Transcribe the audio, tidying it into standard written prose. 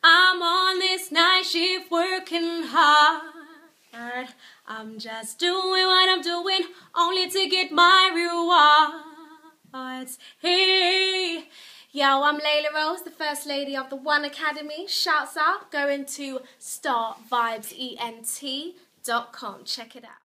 I'm on this night shift working hard. I'm just doing what I'm doing only to get my rewards. Hey, yo, I'm Layla Rose, the First Lady of the One Academy. Shouts out going to starvibesent.com. Check it out.